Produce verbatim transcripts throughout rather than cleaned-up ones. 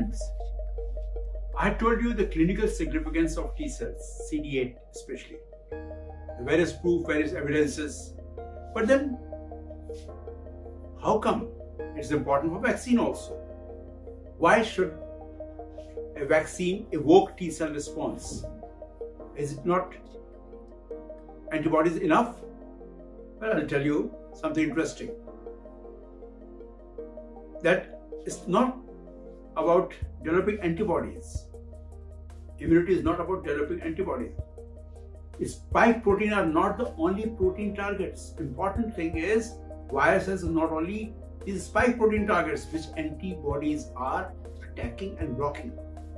friends, I told you the clinical significance of T cells, C D eight especially, the various proof, various evidences. But then, how come it's important for vaccine also? Why should a vaccine evoke T cell response? Is it not antibodies enough? Well, I'll tell you something interesting. That it's not about developing antibodies. Immunity is not about developing antibodies. Spike protein are not the only protein targets. Important thing is viruses are not only these spike protein targets which antibodies are attacking and blocking.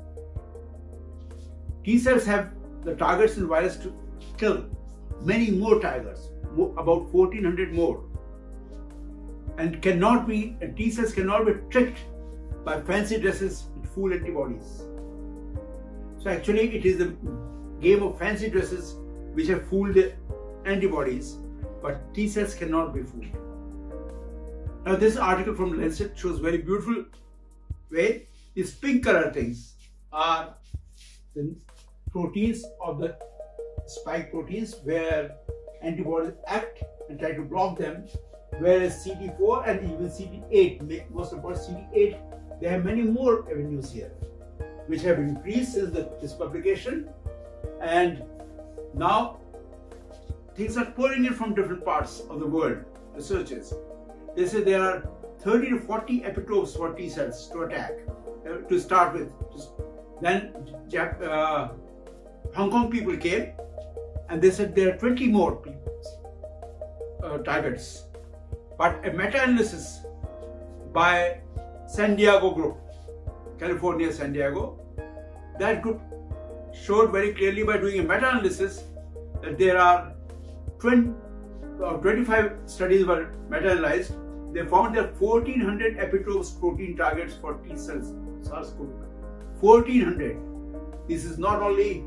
T cells have the targets in virus to kill many more targets, about fourteen hundred more, and cannot be and T cells cannot be tricked by fancy dresses with fool antibodies. So actually it is a game of fancy dresses which have fooled the antibodies, but T cells cannot be fooled. Now this article from Lancet shows very beautiful way. These pink color things are the proteins of the spike proteins where antibodies act and try to block them, whereas C D four and even C D eight, most important C D eight, they have many more avenues here which have increased since the, this publication, and now things are pouring in from different parts of the world. Researchers, they say there are thirty to forty epitopes for T cells to attack uh, to start with. Then Jap uh, Hong Kong people came and they said there are twenty more people, uh, targets. But a meta-analysis by San Diego group, California, San Diego, that group showed very clearly by doing a meta-analysis that there are twenty, uh, twenty-five studies were meta-analyzed. They found there are fourteen hundred epitopes protein targets for T cells, SARS-CoV two. fourteen hundred. This is not only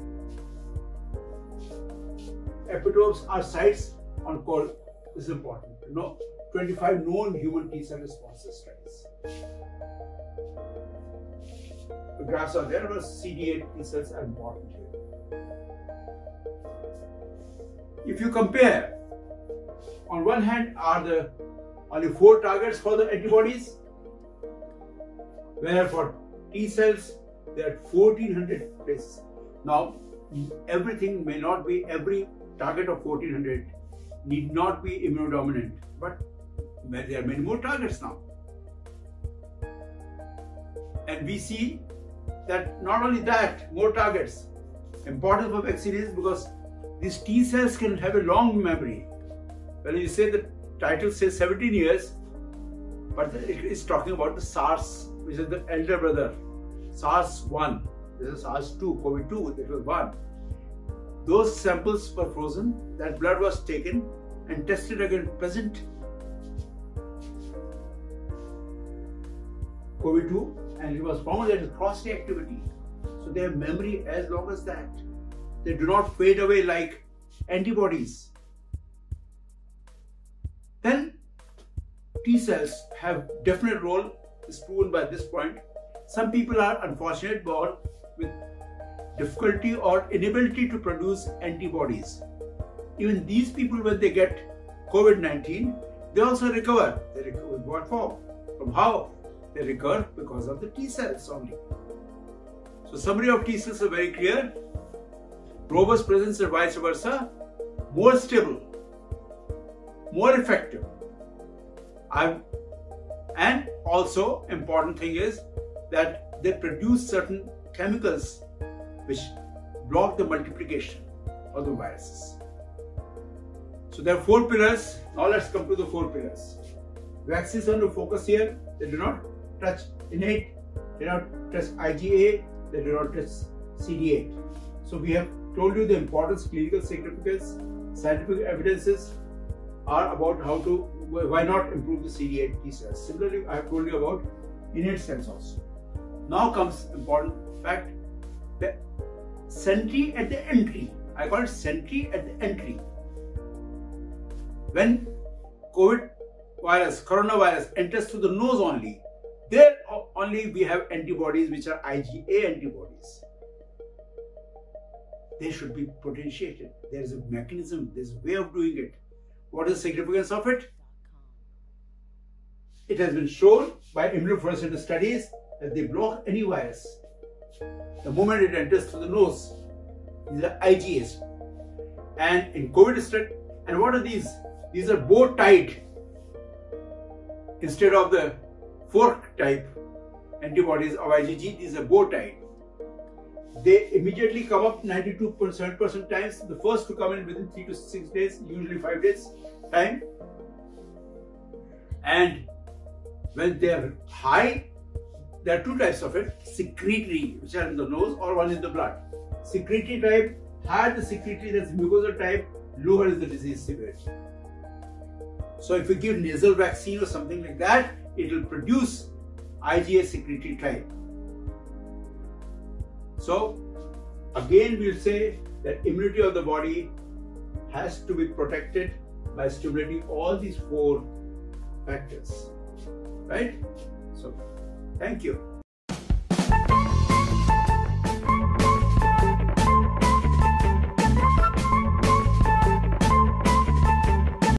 epitopes are sites on call. This is important. No, twenty-five known human T cell responses studies. The graphs are there, but C D eight T cells are important here. If you compare, on one hand are the only four targets for the antibodies, where for T cells there are fourteen hundred places. Now, everything may not be, every target of fourteen hundred need not be immunodominant, but there are many more targets now. And we see that not only that, more targets. Importance of vaccine is because these T cells can have a long memory. When you say the title says seventeen years, but it is talking about the SARS, which is the elder brother. SARS one, this is SARS two, COVID two, that was one. Those samples were frozen, that blood was taken and tested against present COVID two, and it was found that it cross-reactivity. So they have memory as long as that. They do not fade away like antibodies. Then T cells have definite role, is proven by this point. Some people are unfortunate born with difficulty or inability to produce antibodies. Even these people, when they get COVID nineteen, they also recover. They recover with what form? From how? They recover because of the T cells only. So summary of T cells are very clear. Robust presence and vice versa. More stable, more effective. I'm, and also important thing is that they produce certain chemicals which block the multiplication of the viruses. So there are four pillars. Now let's come to the four pillars. Vaccines are to focus here. They do not touch innate, they do not touch I G A, they do not touch C D eight. So we have told you the importance, clinical significance, scientific evidences are about how to, why not improve the C D eight T cells. Similarly, I have told you about innate cells also. Now comes important fact, the sentry at the entry. I call it sentry at the entry. When COVID virus, coronavirus enters through the nose only, there only we have antibodies which are IgA antibodies. They should be potentiated. There is a mechanism, there is a way of doing it. What is the significance of it? It has been shown by immunofluorescence studies that they block any virus the moment it enters through the nose. These are IgAs. And in COVID study, and what are these? These are bow tied instead of the fork type antibodies of IgG. These are bow tied. They immediately come up ninety-two point seven percent times. The first to come in within three to six days, usually five days time. And when they are high, there are two types of it: secretory, which are in the nose, or one in the blood. Secretory type, higher the secretory, that's mucosal type, lower is the disease severity. So if you give nasal vaccine or something like that, it will produce IgA secretory type. So again, we'll say that immunity of the body has to be protected by stimulating all these four factors, right? So thank you.